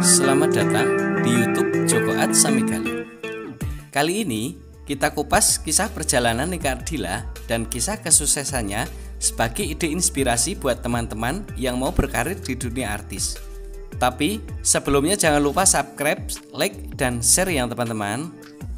Selamat datang di YouTube Joko Art Samigala. Kali ini kita kupas kisah perjalanan Nike Ardilla dan kisah kesuksesannya sebagai ide inspirasi buat teman-teman yang mau berkarir di dunia artis. Tapi sebelumnya jangan lupa subscribe, like, dan share ya teman-teman.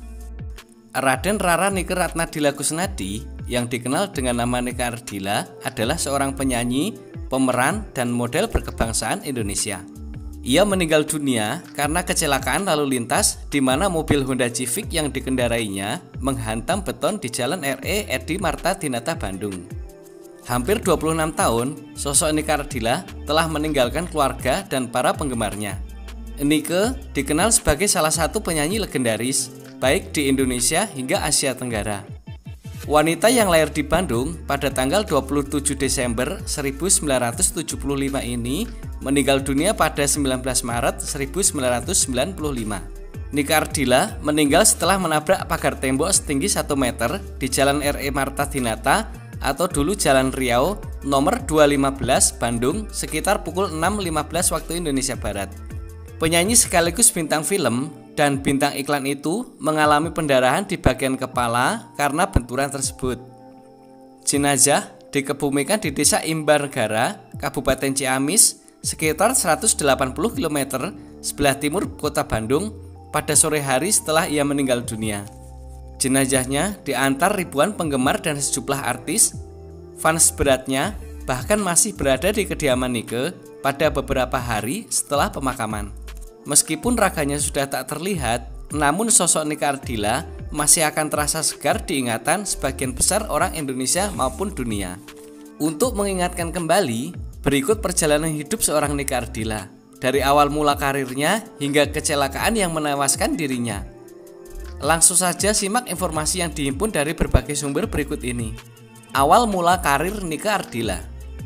Raden Rara Nike Ratnadila Kusnadi yang dikenal dengan nama Nike Ardilla adalah seorang penyanyi, pemeran, dan model berkebangsaan Indonesia. Ia meninggal dunia karena kecelakaan lalu lintas di mana mobil Honda Civic yang dikendarainya menghantam beton di Jalan RE Edi Marta Dinata, Bandung. Hampir 26 tahun, sosok Nike Ardilla telah meninggalkan keluarga dan para penggemarnya. Nike dikenal sebagai salah satu penyanyi legendaris, baik di Indonesia hingga Asia Tenggara. Wanita yang lahir di Bandung pada tanggal 27 Desember 1975 ini meninggal dunia pada 19 Maret 1995. Nike Ardilla meninggal setelah menabrak pagar tembok setinggi 1 meter di Jalan RE Marta Dinata atau dulu Jalan Riau nomor 215 Bandung sekitar pukul 6.15 waktu Indonesia Barat. Penyanyi sekaligus bintang film dan bintang iklan itu mengalami pendarahan di bagian kepala karena benturan tersebut. Jenazah dikebumikan di Desa Imbar Negara, Kabupaten Ciamis, sekitar 180 km sebelah timur kota Bandung pada sore hari setelah ia meninggal dunia. Jenazahnya diantar ribuan penggemar dan sejumlah artis. Fans beratnya bahkan masih berada di kediaman Nike pada beberapa hari setelah pemakaman. Meskipun raganya sudah tak terlihat, namun sosok Nike Ardilla masih akan terasa segar diingatan sebagian besar orang Indonesia maupun dunia. Untuk mengingatkan kembali, berikut perjalanan hidup seorang Nike Ardilla dari awal mula karirnya hingga kecelakaan yang menewaskan dirinya. Langsung saja simak informasi yang dihimpun dari berbagai sumber berikut ini. Awal mula karir Nike Ardilla.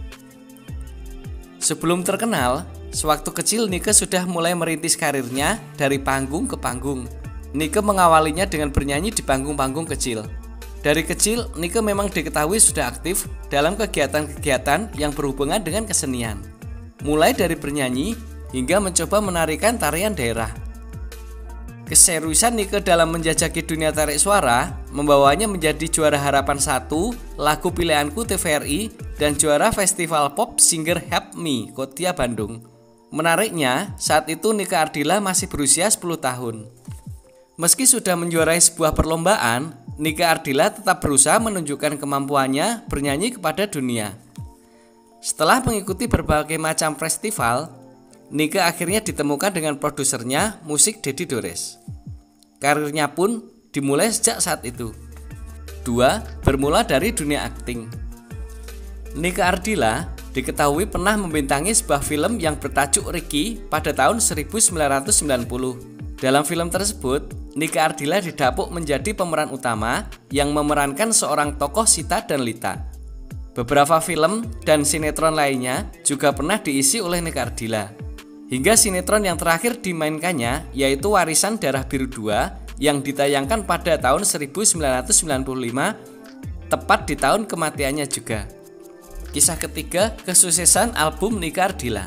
Sebelum terkenal, sewaktu kecil Nike sudah mulai merintis karirnya dari panggung ke panggung. Nike mengawalinya dengan bernyanyi di panggung-panggung kecil. Dari kecil, Nike memang diketahui sudah aktif dalam kegiatan-kegiatan yang berhubungan dengan kesenian. Mulai dari bernyanyi hingga mencoba menarikan tarian daerah. Keseriusan Nike dalam menjajaki dunia tarik suara membawanya menjadi juara Harapan 1, Lagu Pilihanku TVRI, dan juara Festival Pop Singer Help Me Kotia Bandung. Menariknya, saat itu Nike Ardilla masih berusia 10 tahun. Meski sudah menjuarai sebuah perlombaan, Nike Ardilla tetap berusaha menunjukkan kemampuannya bernyanyi kepada dunia. Setelah mengikuti berbagai macam festival, Nike akhirnya ditemukan dengan produsernya musik Dedi Dores. Karirnya pun dimulai sejak saat itu. 2. Bermula dari dunia akting. Nike Ardilla diketahui pernah membintangi sebuah film yang bertajuk Ricky pada tahun 1990. Dalam film tersebut, Nike Ardilla didapuk menjadi pemeran utama yang memerankan seorang tokoh Sita dan Lita. Beberapa film dan sinetron lainnya juga pernah diisi oleh Nike Ardilla. Hingga sinetron yang terakhir dimainkannya yaitu Warisan Darah Biru 2 yang ditayangkan pada tahun 1995, tepat di tahun kematiannya juga. Kisah ketiga, kesuksesan album Nike Ardilla.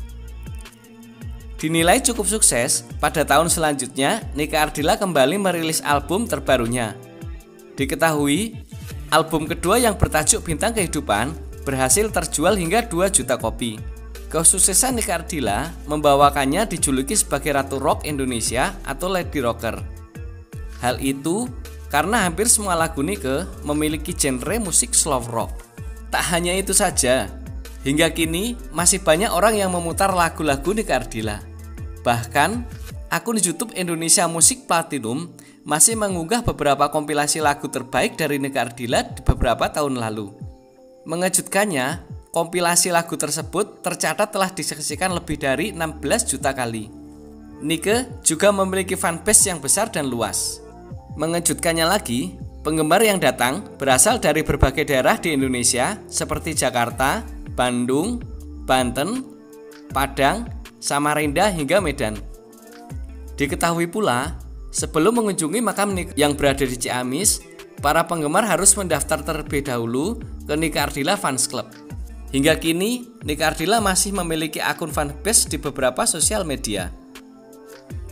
Dinilai cukup sukses, pada tahun selanjutnya Nike Ardilla kembali merilis album terbarunya. Diketahui, album kedua yang bertajuk Bintang Kehidupan berhasil terjual hingga 2 juta kopi. Kesuksesan Nike Ardilla membawakannya dijuluki sebagai Ratu Rock Indonesia atau Lady Rocker. Hal itu karena hampir semua lagu Nike memiliki genre musik slow rock. Tak hanya itu saja, hingga kini masih banyak orang yang memutar lagu-lagu Nike Ardilla. Bahkan, akun YouTube Indonesia Musik Platinum masih mengunggah beberapa kompilasi lagu terbaik dari Nike Ardilla di beberapa tahun lalu. Mengejutkannya, kompilasi lagu tersebut tercatat telah disaksikan lebih dari 16 juta kali. Nike juga memiliki fanbase yang besar dan luas. Mengejutkannya lagi, penggemar yang datang berasal dari berbagai daerah di Indonesia seperti Jakarta, Bandung, Banten, Padang, Samarinda hingga Medan. Diketahui pula, sebelum mengunjungi makam Nike yang berada di Ciamis, para penggemar harus mendaftar terlebih dahulu ke Nike Ardilla Fans Club. Hingga kini, Nike Ardilla masih memiliki akun fanbase di beberapa sosial media.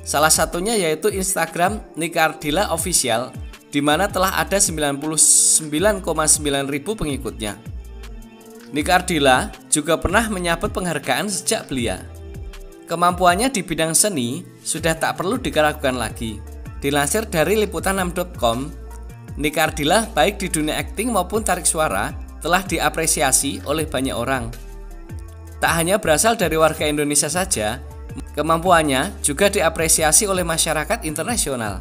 Salah satunya yaitu Instagram Nika Ardila Official, di mana telah ada 99,9 ribu pengikutnya. Nika Ardila juga pernah menyabet penghargaan sejak belia. Kemampuannya di bidang seni sudah tak perlu diragukan lagi. Dilansir dari liputan6.com, Nika Ardila baik di dunia akting maupun tarik suara telah diapresiasi oleh banyak orang. Tak hanya berasal dari warga Indonesia saja, kemampuannya juga diapresiasi oleh masyarakat internasional.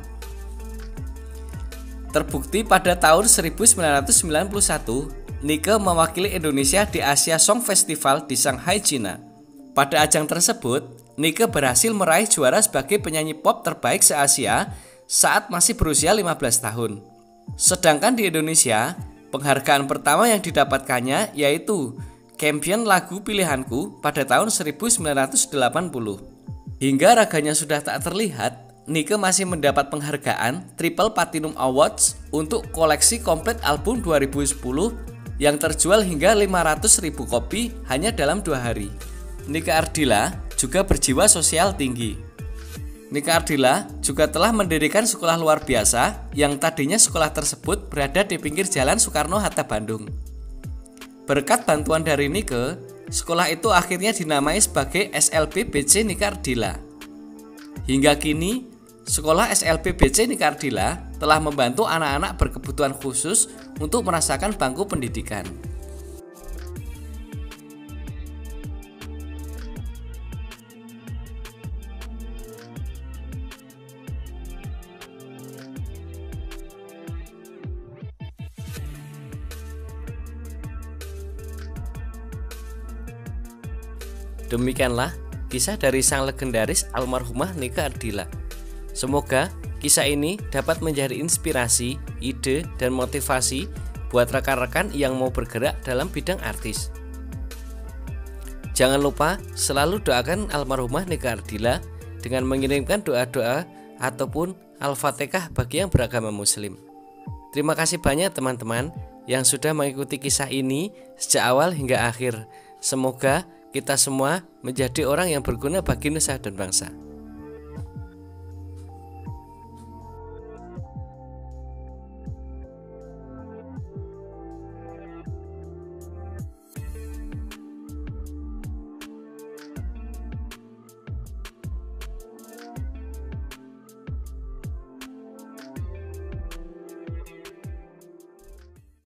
Terbukti pada tahun 1991, Nika mewakili Indonesia di Asia Song Festival di Shanghai, China. Pada ajang tersebut, Nika berhasil meraih juara sebagai penyanyi pop terbaik se-Asia saat masih berusia 15 tahun. Sedangkan di Indonesia, penghargaan pertama yang didapatkannya yaitu Champion Lagu Pilihanku pada tahun 1980. Hingga raganya sudah tak terlihat, Nika masih mendapat penghargaan Triple Platinum Awards untuk koleksi komplit album 2010 yang terjual hingga 500.000 kopi hanya dalam 2 hari. Nika Ardila juga berjiwa sosial tinggi. Nika Ardila juga telah mendirikan sekolah luar biasa yang tadinya sekolah tersebut berada di pinggir jalan Soekarno-Hatta, Bandung. Berkat bantuan dari Nika, sekolah itu akhirnya dinamai sebagai SLB BC Nika Ardila. Hingga kini, sekolah SLB BC Nika Ardila telah membantu anak-anak berkebutuhan khusus untuk merasakan bangku pendidikan. Demikianlah kisah dari sang legendaris almarhumah Nika Ardila. Semoga kisah ini dapat menjadi inspirasi, ide, dan motivasi buat rekan-rekan yang mau bergerak dalam bidang artis. Jangan lupa selalu doakan almarhumah Nika Ardila dengan mengirimkan doa-doa ataupun Al-Fatihah bagi yang beragama Muslim. Terima kasih banyak teman-teman yang sudah mengikuti kisah ini sejak awal hingga akhir. Semoga kita semua menjadi orang yang berguna bagi nusa dan bangsa.